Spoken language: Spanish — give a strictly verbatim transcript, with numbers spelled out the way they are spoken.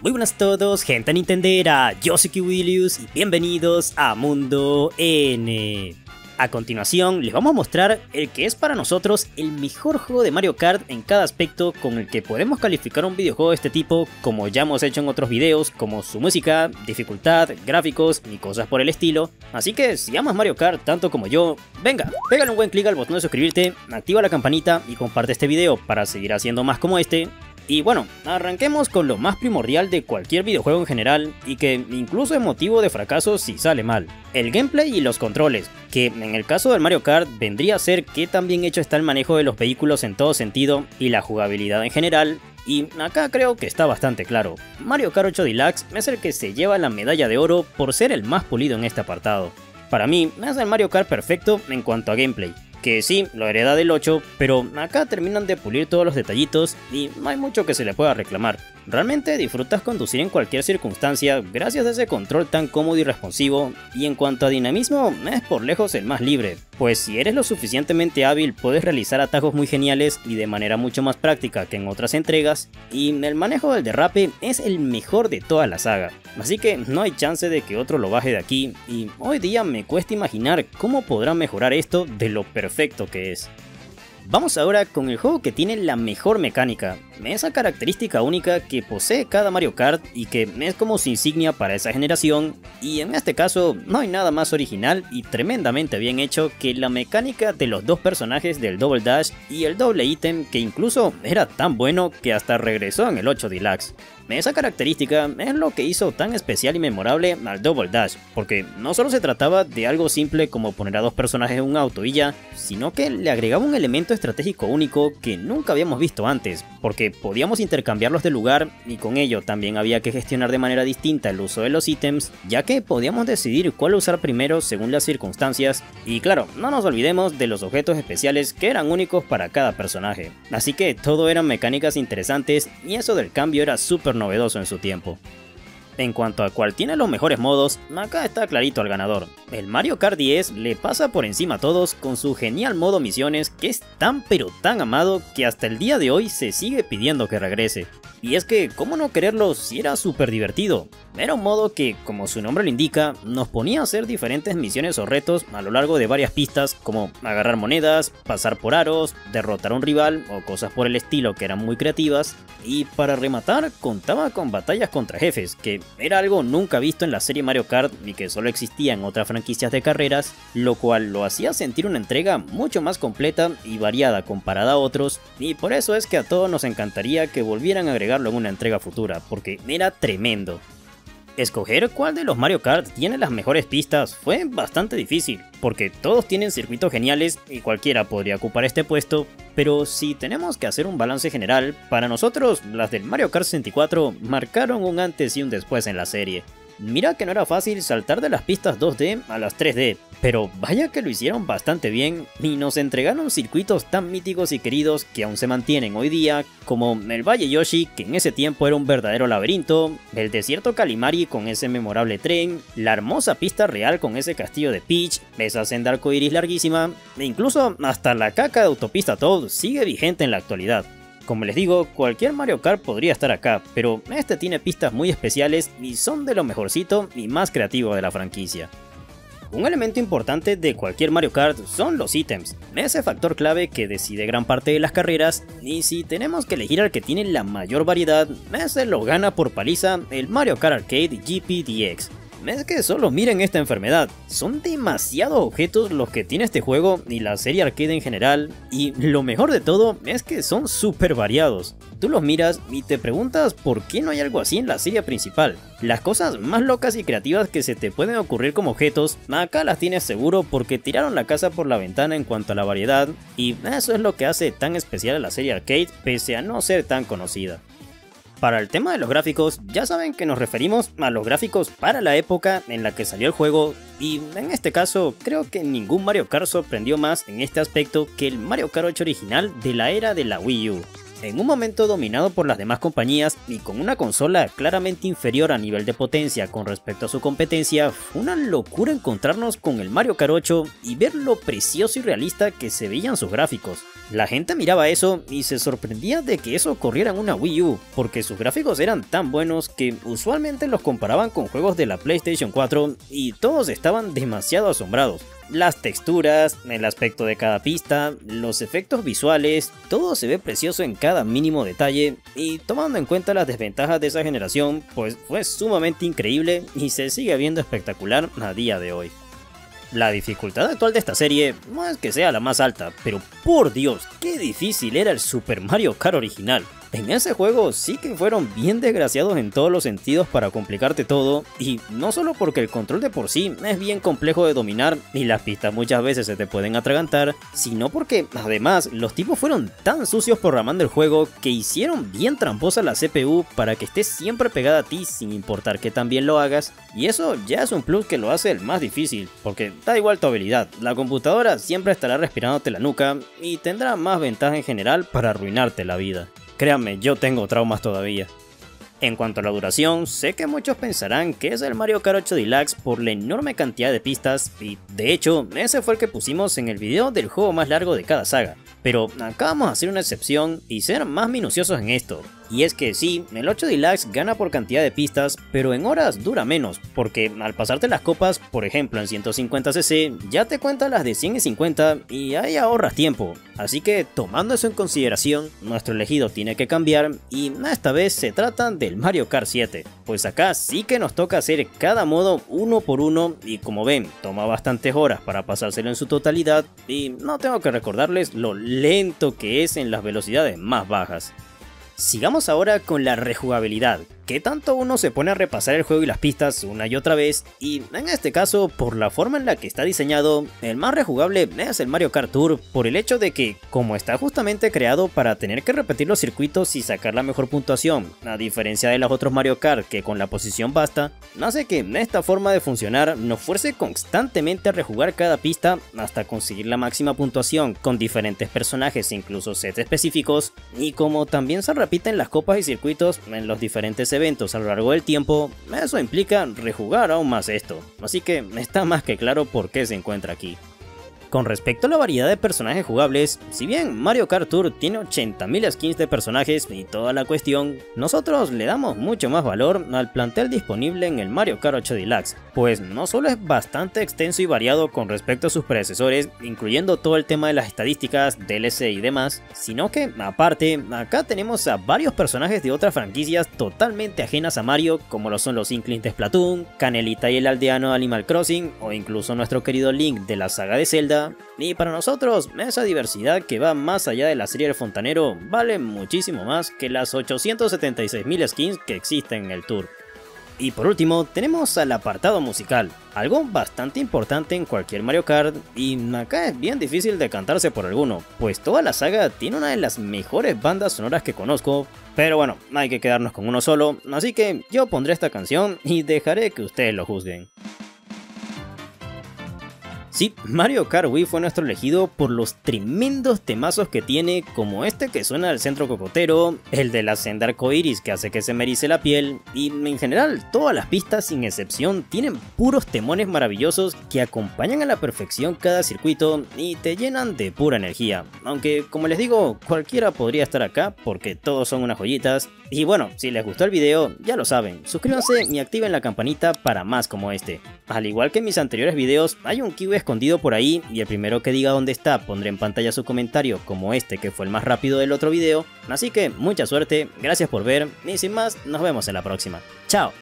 Muy buenas a todos, gente nintendera, yo soy Kiwilius y bienvenidos a Mundo N. A continuación les vamos a mostrar el que es para nosotros el mejor juego de Mario Kart en cada aspecto, con el que podemos calificar un videojuego de este tipo, como ya hemos hecho en otros videos, como su música, dificultad, gráficos y cosas por el estilo. Así que si amas Mario Kart tanto como yo, venga, pégale un buen clic al botón de suscribirte, activa la campanita y comparte este video para seguir haciendo más como este. Y bueno, arranquemos con lo más primordial de cualquier videojuego en general, y que incluso es motivo de fracaso si sale mal: el gameplay y los controles, que en el caso del Mario Kart vendría a ser qué tan bien hecho está el manejo de los vehículos en todo sentido y la jugabilidad en general. Y acá creo que está bastante claro: Mario Kart ocho Deluxe es el que se lleva la medalla de oro por ser el más pulido en este apartado. Para mí es el Mario Kart perfecto en cuanto a gameplay, que sí, lo hereda del ocho, pero acá terminan de pulir todos los detallitos y no hay mucho que se le pueda reclamar. Realmente disfrutas conducir en cualquier circunstancia gracias a ese control tan cómodo y responsivo, y en cuanto a dinamismo es por lejos el más libre, pues si eres lo suficientemente hábil puedes realizar atajos muy geniales y de manera mucho más práctica que en otras entregas, y el manejo del derrape es el mejor de toda la saga, así que no hay chance de que otro lo baje de aquí, y hoy día me cuesta imaginar cómo podrá mejorar esto de lo perfecto que es. Vamos ahora con el juego que tiene la mejor mecánica, esa característica única que posee cada Mario Kart y que es como su insignia para esa generación, y en este caso no hay nada más original y tremendamente bien hecho que la mecánica de los dos personajes del Double Dash y el doble ítem, que incluso era tan bueno que hasta regresó en el ocho Deluxe. Esa característica es lo que hizo tan especial y memorable al Double Dash, porque no solo se trataba de algo simple como poner a dos personajes en un auto y ya, sino que le agregaba un elemento estratégico único que nunca habíamos visto antes, porque podíamos intercambiarlos de lugar y con ello también había que gestionar de manera distinta el uso de los ítems, ya que podíamos decidir cuál usar primero según las circunstancias, y claro, no nos olvidemos de los objetos especiales que eran únicos para cada personaje, así que todo eran mecánicas interesantes y eso del cambio era súper novedoso en su tiempo. En cuanto a cuál tiene los mejores modos, acá está clarito el ganador. El Mario Kart diez le pasa por encima a todos con su genial modo misiones, que es tan pero tan amado que hasta el día de hoy se sigue pidiendo que regrese. Y es que, ¿cómo no quererlo si era súper divertido? Era un modo que, como su nombre lo indica, nos ponía a hacer diferentes misiones o retos a lo largo de varias pistas, como agarrar monedas, pasar por aros, derrotar a un rival o cosas por el estilo que eran muy creativas. Y para rematar, contaba con batallas contra jefes, que era algo nunca visto en la serie Mario Kart y que solo existía en otras franquicias de carreras, lo cual lo hacía sentir una entrega mucho más completa y variada comparada a otros, y por eso es que a todos nos encantaría que volvieran a agregarlo en una entrega futura, porque era tremendo. Escoger cuál de los Mario Kart tiene las mejores pistas fue bastante difícil, porque todos tienen circuitos geniales y cualquiera podría ocupar este puesto, pero si tenemos que hacer un balance general, para nosotros las del Mario Kart sesenta y cuatro marcaron un antes y un después en la serie. Mira que no era fácil saltar de las pistas dos D a las tres D, pero vaya que lo hicieron bastante bien y nos entregaron circuitos tan míticos y queridos que aún se mantienen hoy día, como el Valle Yoshi, que en ese tiempo era un verdadero laberinto, el desierto Kalimari con ese memorable tren, la hermosa pista real con ese castillo de Peach, esa senda arcoiris larguísima, e incluso hasta la caca de autopista Toad sigue vigente en la actualidad. Como les digo, cualquier Mario Kart podría estar acá, pero este tiene pistas muy especiales y son de lo mejorcito y más creativo de la franquicia. Un elemento importante de cualquier Mario Kart son los ítems, ese factor clave que decide gran parte de las carreras, y si tenemos que elegir al que tiene la mayor variedad, ese lo gana por paliza el Mario Kart Arcade G P D X. Es que solo miren esta enfermedad, son demasiados objetos los que tiene este juego y la serie arcade en general, y lo mejor de todo es que son súper variados. Tú los miras y te preguntas por qué no hay algo así en la serie principal. Las cosas más locas y creativas que se te pueden ocurrir como objetos, acá las tienes seguro porque tiraron la casa por la ventana en cuanto a la variedad, y eso es lo que hace tan especial a la serie arcade pese a no ser tan conocida. Para el tema de los gráficos, ya saben que nos referimos a los gráficos para la época en la que salió el juego, y en este caso creo que ningún Mario Kart sorprendió más en este aspecto que el Mario Kart ocho original de la era de la Wii U. En un momento dominado por las demás compañías y con una consola claramente inferior a nivel de potencia con respecto a su competencia, fue una locura encontrarnos con el Mario Kart ocho y ver lo precioso y realista que se veían sus gráficos. La gente miraba eso y se sorprendía de que eso corriera en una Wii U, porque sus gráficos eran tan buenos que usualmente los comparaban con juegos de la PlayStation cuatro y todos estaban demasiado asombrados. Las texturas, el aspecto de cada pista, los efectos visuales, todo se ve precioso en cada mínimo detalle y tomando en cuenta las desventajas de esa generación, pues fue sumamente increíble y se sigue viendo espectacular a día de hoy. La dificultad actual de esta serie no es que sea la más alta, pero por Dios, qué difícil era el Super Mario Kart original. En ese juego sí que fueron bien desgraciados en todos los sentidos para complicarte todo, y no solo porque el control de por sí es bien complejo de dominar y las pistas muchas veces se te pueden atragantar, sino porque además los tipos fueron tan sucios programando el juego que hicieron bien tramposa la C P U para que esté siempre pegada a ti sin importar que tan bien lo hagas, y eso ya es un plus que lo hace el más difícil, porque da igual tu habilidad, la computadora siempre estará respirándote la nuca y tendrá más ventaja en general para arruinarte la vida. Créanme, yo tengo traumas todavía. En cuanto a la duración, sé que muchos pensarán que es el Mario Kart ocho Deluxe por la enorme cantidad de pistas y de hecho ese fue el que pusimos en el video del juego más largo de cada saga. Pero acá vamos a hacer una excepción y ser más minuciosos en esto. Y es que sí, el ocho Deluxe gana por cantidad de pistas, pero en horas dura menos, porque al pasarte las copas, por ejemplo en ciento cincuenta cc, ya te cuenta las de cien y cincuenta y ahí ahorras tiempo. Así que tomando eso en consideración, nuestro elegido tiene que cambiar y esta vez se trata del Mario Kart siete, pues acá sí que nos toca hacer cada modo uno por uno y como ven, toma bastantes horas para pasárselo en su totalidad y no tengo que recordarles lo lento que es en las velocidades más bajas. Sigamos ahora con la rejugabilidad, que tanto uno se pone a repasar el juego y las pistas una y otra vez, y en este caso por la forma en la que está diseñado, el más rejugable es el Mario Kart Tour, por el hecho de que, como está justamente creado para tener que repetir los circuitos y sacar la mejor puntuación, a diferencia de los otros Mario Kart que con la posición basta, hace que esta forma de funcionar nos fuerce constantemente a rejugar cada pista hasta conseguir la máxima puntuación con diferentes personajes e incluso sets específicos, y como también se repiten las copas y circuitos en los diferentes eventos a lo largo del tiempo, eso implica rejugar aún más esto, así que está más que claro por qué se encuentra aquí. Con respecto a la variedad de personajes jugables, si bien Mario Kart Tour tiene ochenta mil skins de personajes y toda la cuestión, nosotros le damos mucho más valor al plantel disponible en el Mario Kart ocho Deluxe, pues no solo es bastante extenso y variado con respecto a sus predecesores, incluyendo todo el tema de las estadísticas, D L C y demás, sino que aparte, acá tenemos a varios personajes de otras franquicias totalmente ajenas a Mario, como lo son los Inklings de Splatoon, Canelita y el aldeano de Animal Crossing, o incluso nuestro querido Link de la saga de Zelda. Y para nosotros, esa diversidad que va más allá de la serie del fontanero vale muchísimo más que las ochocientos setenta y seis mil skins que existen en el tour. Y por último, tenemos al apartado musical, algo bastante importante en cualquier Mario Kart, y acá es bien difícil decantarse por alguno, pues toda la saga tiene una de las mejores bandas sonoras que conozco, pero bueno, hay que quedarnos con uno solo, así que yo pondré esta canción y dejaré que ustedes lo juzguen. Sí, Mario Kart Wii fue nuestro elegido por los tremendos temazos que tiene, como este que suena del centro cocotero, el de la senda arcoiris que hace que se me erice la piel, y en general todas las pistas sin excepción tienen puros temones maravillosos que acompañan a la perfección cada circuito y te llenan de pura energía, aunque como les digo, cualquiera podría estar acá porque todos son unas joyitas. Y bueno, si les gustó el video, ya lo saben, suscríbanse y activen la campanita para más como este. Al igual que en mis anteriores videos, hay un kiwi escondido por ahí y el primero que diga dónde está pondré en pantalla su comentario como este que fue el más rápido del otro video. Así que mucha suerte, gracias por ver y sin más, nos vemos en la próxima. ¡Chao!